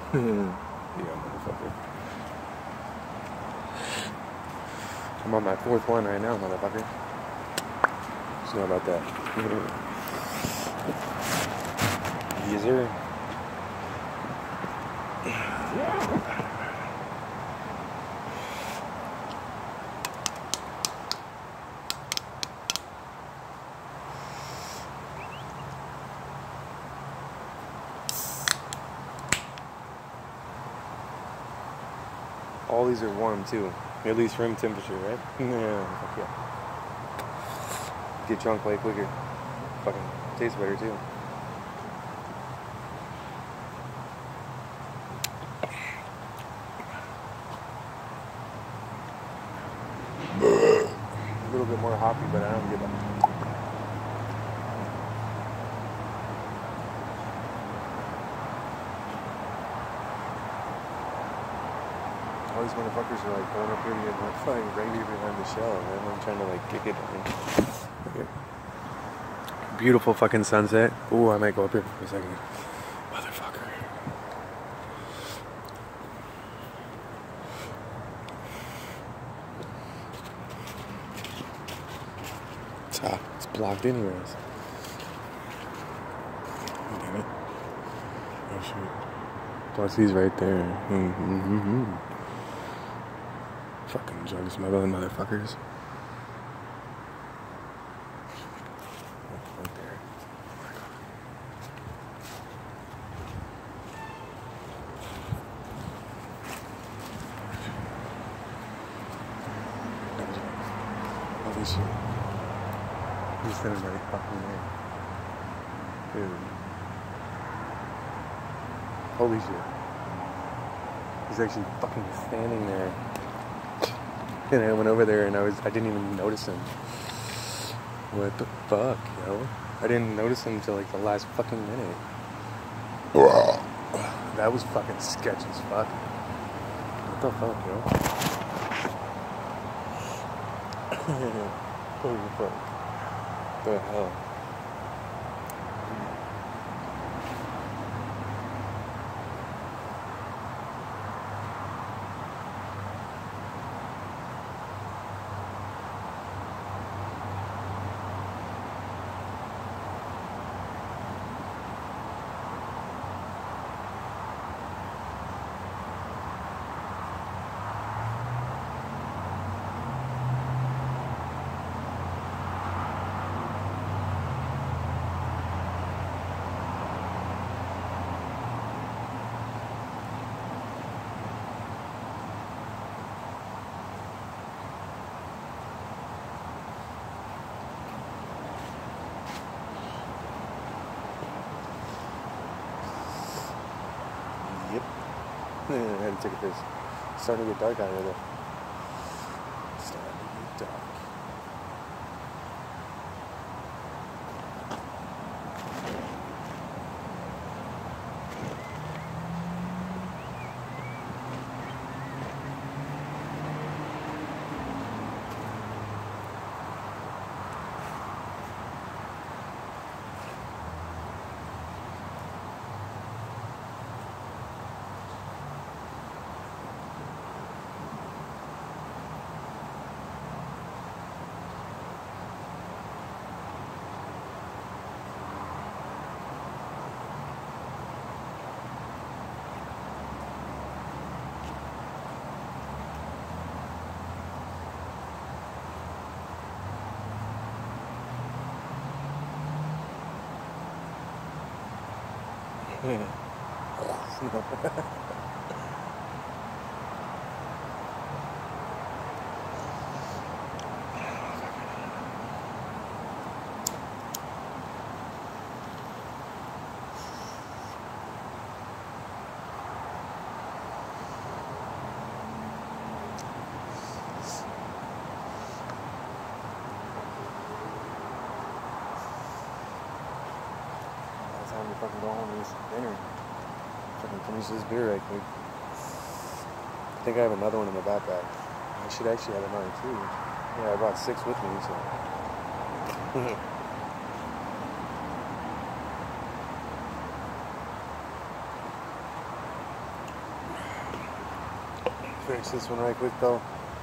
Yeah, motherfucker. I'm on my 4th one right now, motherfucker. Just know about that. Yes, sir. All these are warm too. At least room temperature, right? Yeah, fuck yeah. Get drunk way quicker. Fucking tastes better too. A little bit more hoppy, but I don't give a. All these motherfuckers are like going up here to get my fucking reindeer behind the shell, man. I'm trying to like kick it. Okay. Beautiful fucking sunset. Ooh, I might go up here for a second. Motherfucker. It's hot. It's blocked anyways. Damn it. Oh shit. Plus he's right there. Fucking drug smuggling motherfuckers. Right there. Holy shit. He's standing right fucking there. Dude. Holy shit. He's actually fucking standing there. And I went over there and I didn't even notice him. What the fuck, yo? I didn't notice him until like the last fucking minute. That was fucking sketch as fuck. What the fuck, yo? Holy fuck. What the hell? Yep. I had to take a piss. It's starting to get dark out here though. It's starting to get dark. Time to fucking go home and eat some dinner. Fucking finish this beer right quick. I think I have another one in the backpack. I should actually have another too. Yeah, I brought 6 with me, so. finish this one right quick though.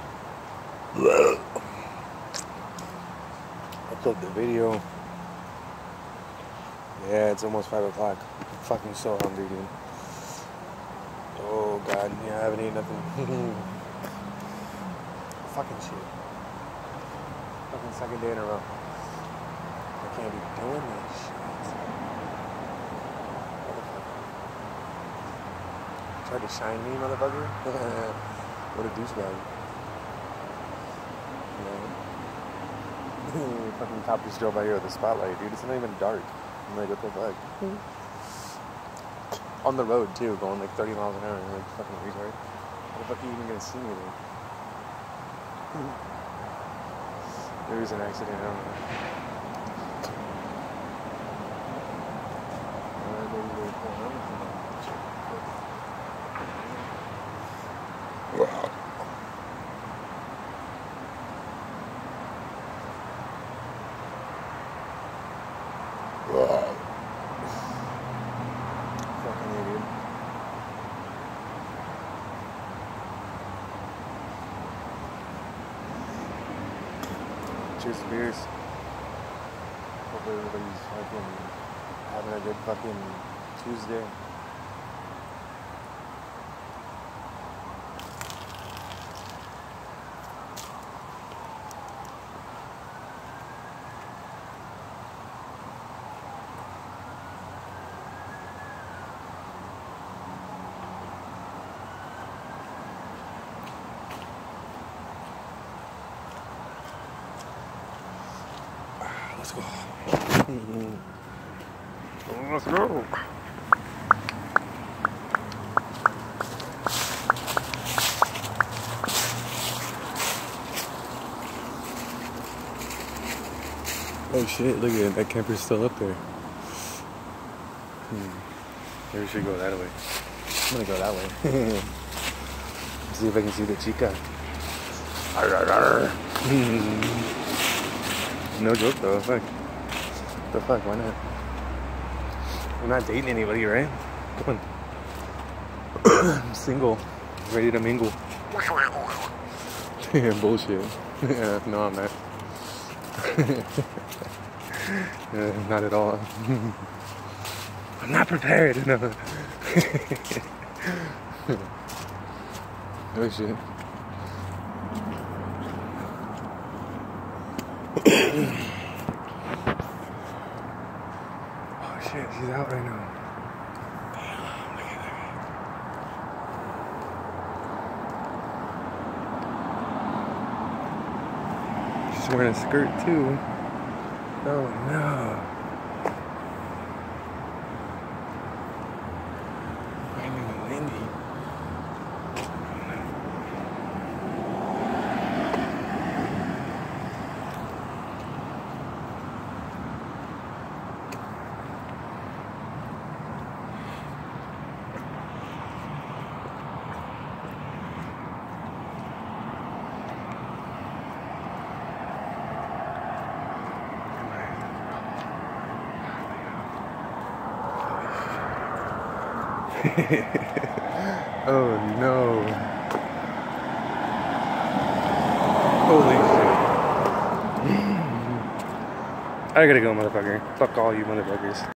Upload the video. Yeah, it's almost 5 o'clock. I'm fucking so hungry, dude. Oh god, yeah, I haven't eaten nothing. Fucking shit. Fucking second day in a row. I can't be doing this shit. Tried to shine me, motherfucker. What a douchebag. Fucking cop just drove by here with a spotlight, dude. It's not even dark. I'm like, what the fuck? On the road, too, going like 30 miles an hour. I'm like, fucking retard. How the fuck are you even gonna see me there? There was an accident, I don't know. Fucking idiot. Cheers to beers. Hopefully everybody's fucking having a good fucking Tuesday. Let's go. Let's go. Oh shit, look at it. That camper's still up there. Maybe we should go that way. I'm gonna go that way. See if I can see the chica. Arr, arr, arr. No joke though, fuck. What the fuck, why not? I'm not dating anybody, right? Come on. I'm single. Ready to mingle. Bullshit. Yeah, no, I'm not. Not at all. I'm not prepared. No. Oh shit. Oh shit, she's out right now. Damn, look at that. She's wearing a skirt too. Oh no. Raining and windy. Oh no. Holy shit. I gotta go, motherfucker. Fuck all you motherfuckers.